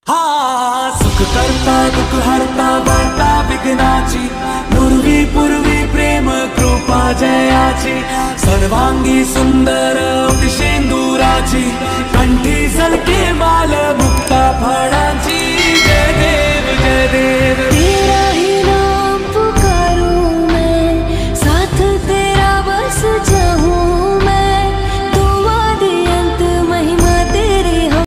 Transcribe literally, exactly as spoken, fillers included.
हा सुख करता दुख हरता वार्ता विघ्नाची पूर्वी पूर्वी प्रेम कृपा जयाची सर्वांगी सुंदर शेंदुराची कंठी सलके माल